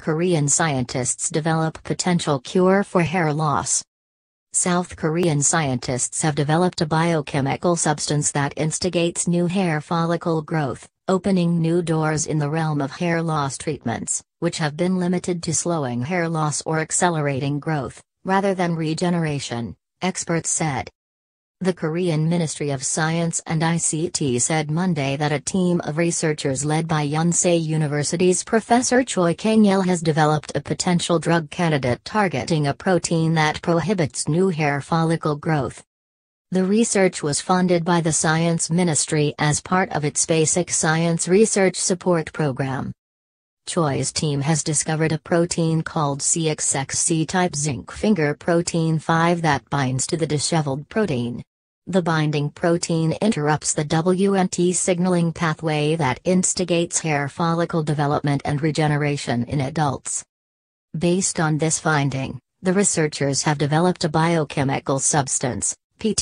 Korean scientists develop potential cure for hair loss. South Korean scientists have developed a biochemical substance that instigates new hair follicle growth, opening new doors in the realm of hair loss treatments, which have been limited to slowing hair loss or accelerating growth, rather than regeneration, experts said. The Korean Ministry of Science and ICT said Monday that a team of researchers led by Yonsei University's Professor Choi Kang-yell has developed a potential drug candidate targeting a protein that prohibits new hair follicle growth. The research was funded by the Science Ministry as part of its basic science research support program. Choi's team has discovered a protein called CXXC-type zinc finger protein 5 that binds to the dishevelled protein. The binding protein interrupts the WNT signaling pathway that instigates hair follicle development and regeneration in adults. Based on this finding, the researchers have developed a biochemical substance,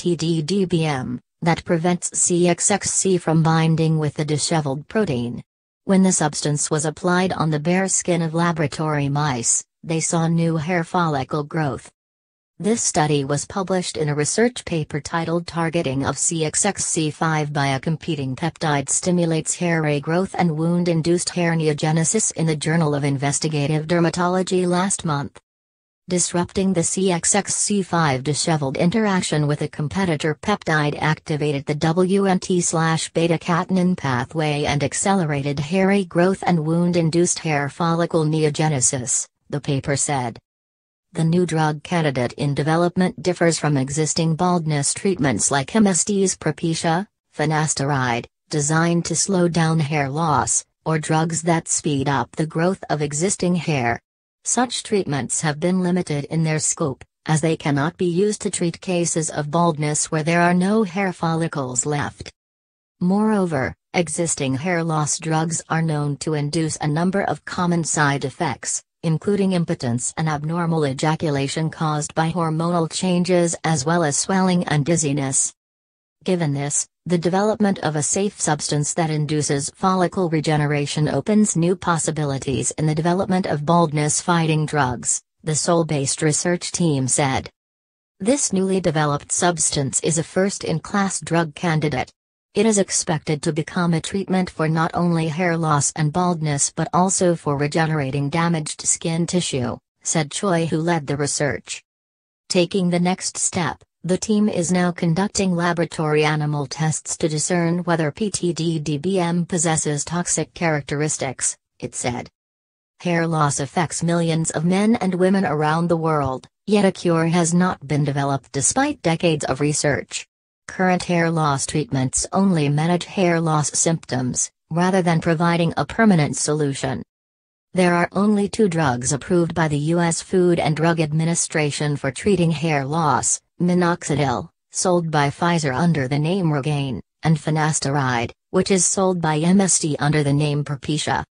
PTDDBM, that prevents CXXC from binding with the dishevelled protein. When the substance was applied on the bare skin of laboratory mice, they saw new hair follicle growth. This study was published in a research paper titled Targeting of CXXC5 by a competing peptide stimulates hair regrowth and wound-induced hair neogenesis in the Journal of Investigative Dermatology last month. Disrupting the CXXC5 dishevelled interaction with a competitor peptide activated the WNT/beta-catenin pathway and accelerated hair regrowth and wound-induced hair follicle neogenesis, the paper said. The new drug candidate in development differs from existing baldness treatments like MSD's Propecia, finasteride, designed to slow down hair loss, or drugs that speed up the growth of existing hair. Such treatments have been limited in their scope, as they cannot be used to treat cases of baldness where there are no hair follicles left. Moreover, existing hair loss drugs are known to induce a number of common side effects, including impotence and abnormal ejaculation caused by hormonal changes as well as swelling and dizziness. Given this, the development of a safe substance that induces follicle regeneration opens new possibilities in the development of baldness-fighting drugs, the Seoul-based research team said. This newly developed substance is a first-in-class drug candidate. It is expected to become a treatment for not only hair loss and baldness but also for regenerating damaged skin tissue, said Choi, who led the research. Taking the next step, the team is now conducting laboratory animal tests to discern whether PTDDBM possesses toxic characteristics, it said. Hair loss affects millions of men and women around the world, yet a cure has not been developed despite decades of research. Current hair loss treatments only manage hair loss symptoms, rather than providing a permanent solution. There are only 2 drugs approved by the U.S. Food and Drug Administration for treating hair loss, minoxidil, sold by Pfizer under the name Rogaine, and finasteride, which is sold by MSD under the name Propecia.